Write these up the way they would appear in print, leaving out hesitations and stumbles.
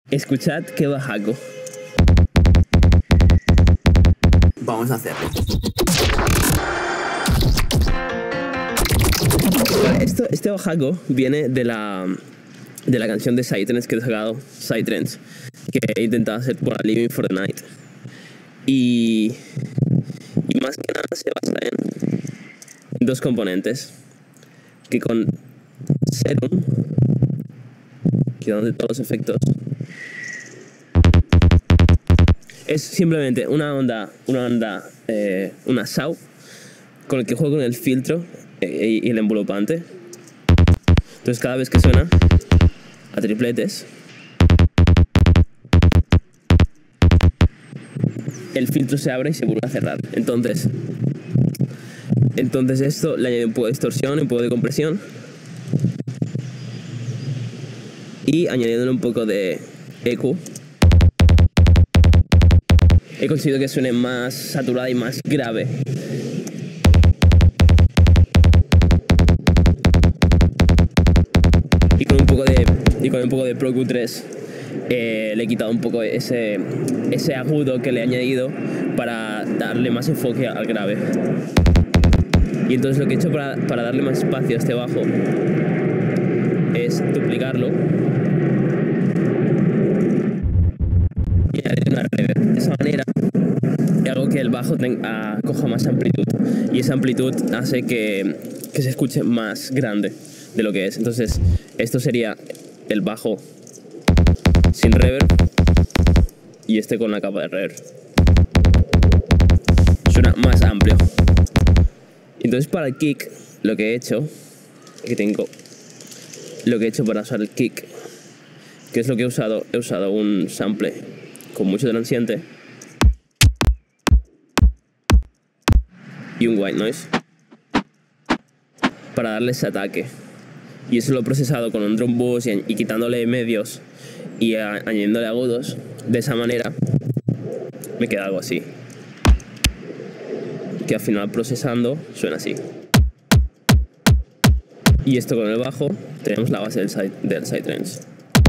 Escuchad qué bajaco. Vamos a hacerlo. Vale, este bajaco viene de la canción de Psytrance que he sacado, Psytrance, que he intentado hacer por Living for the Night. Y más que nada se basa en dos componentes. Que con Serum, quitando todos los efectos, es simplemente una SAW con el que juego con el filtro y el envolupante. Entonces cada vez que suena a tripletes, el filtro se abre y se vuelve a cerrar. Entonces esto le añade un poco de distorsión, un poco de compresión y añadiéndole un poco de EQ. He conseguido que suene más saturada y más grave. Y con un poco de Pro Q3 le he quitado un poco ese agudo que le he añadido para darle más enfoque al grave. Y entonces lo que he hecho para darle más espacio a este bajo es duplicarlo y añadir una reverb. De esa manera hago que el bajo coja más amplitud y esa amplitud hace que se escuche más grande de lo que es. Entonces esto sería el bajo sin reverb y este con la capa de reverb. Suena más amplio. Entonces para el kick lo que he hecho para usar el kick, que es lo que he usado un sample con mucho transiente y un white noise para darle ese ataque, y eso lo he procesado con un drum boost y quitándole medios y añadiéndole agudos. De esa manera me queda algo así, que al final procesando suena así. Y esto con el bajo tenemos la base del Psytrance.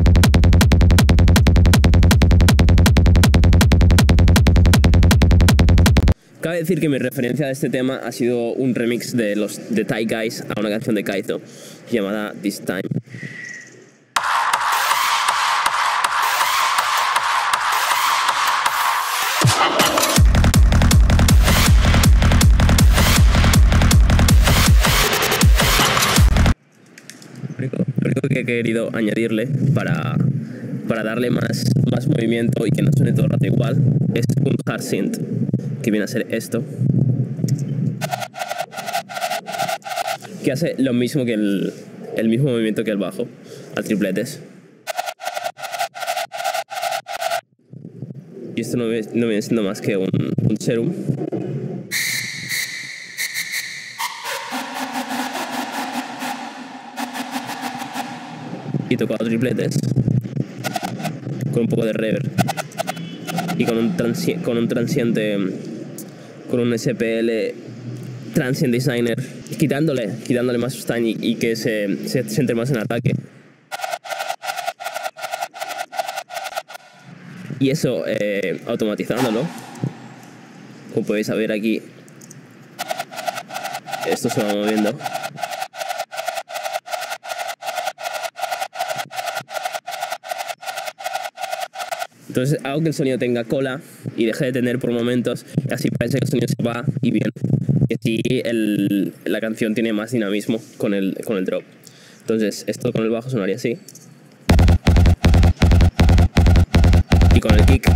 Cabe decir que mi referencia de este tema ha sido un remix de Thai Guys a una canción de Kaito llamada This Time. Lo único que he querido añadirle para darle más movimiento y que no suene todo el rato igual es un hard synth, que viene a ser esto, que hace lo mismo que el mismo movimiento que el bajo, a tripletes. Y esto no viene siendo más que un Serum. Y tocado tripletes con un poco de reverb y con un transiente, con un SPL Transient Designer, quitándole más sustain y que se entre más en ataque. Y eso automatizándolo, como podéis ver aquí, esto se va moviendo. Entonces hago que el sonido tenga cola y deje de tener por momentos, y así parece que el sonido se va y viene. Y así la canción tiene más dinamismo con el drop. Entonces esto con el bajo sonaría así. Y con el kick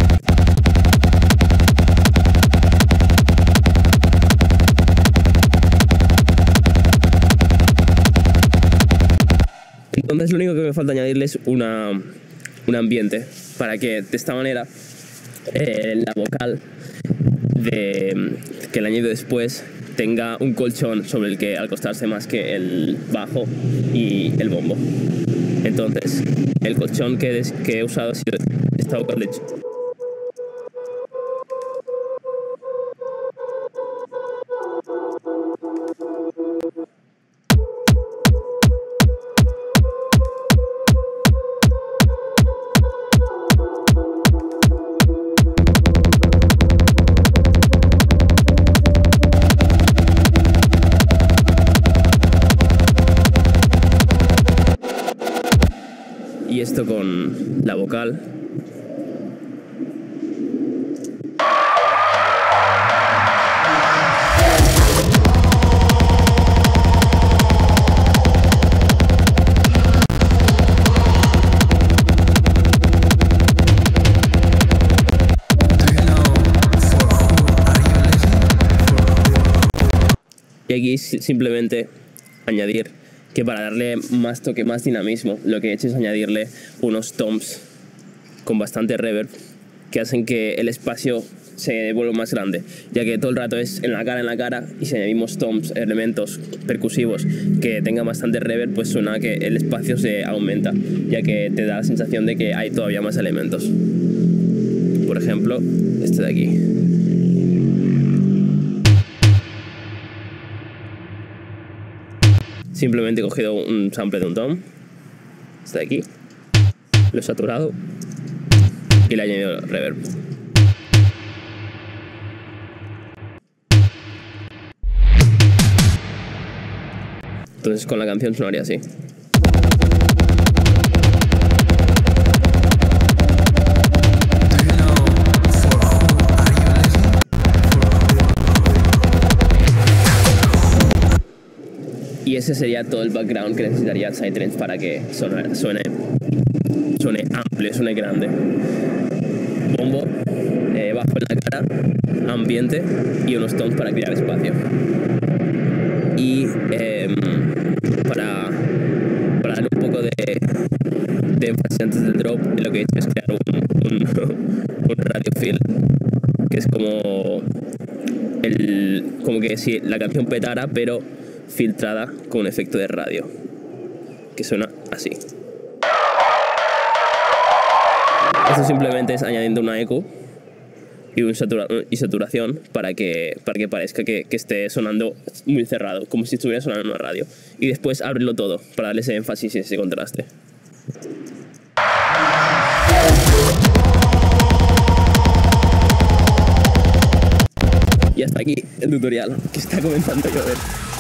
entonces lo único que me falta añadirle es un ambiente, para que de esta manera la vocal que le añado después tenga un colchón sobre el que acostarse más que el bajo y el bombo. Entonces el colchón que he usado ha sido esta vocal de esto con la vocal. Y aquí simplemente añadir que para darle más toque, más dinamismo, lo que he hecho es añadirle unos toms con bastante reverb que hacen que el espacio se vuelva más grande, ya que todo el rato es en la cara, y si añadimos toms, elementos percusivos que tengan bastante reverb, pues suena que el espacio se aumenta, ya que te da la sensación de que hay todavía más elementos. Por ejemplo, este de aquí. Simplemente he cogido un sample de un tom, este de aquí, lo he saturado y le he añadido reverb. Entonces con la canción sonaría así. Y ese sería todo el background que necesitaría Psytrance para que suene amplio, suene grande. Bombo, bajo en la cara, ambiente y unos toms para crear espacio. Y para darle un poco de énfasis antes del drop, lo que he hecho es crear un radio fill, que es como que si la canción petara, pero filtrada con un efecto de radio, que suena así. Esto simplemente es añadiendo una eco y saturación para que parezca que esté sonando muy cerrado, como si estuviera sonando en una radio. Y después abrirlo todo para darle ese énfasis y ese contraste. Y hasta aquí el tutorial, que está comenzando a llover.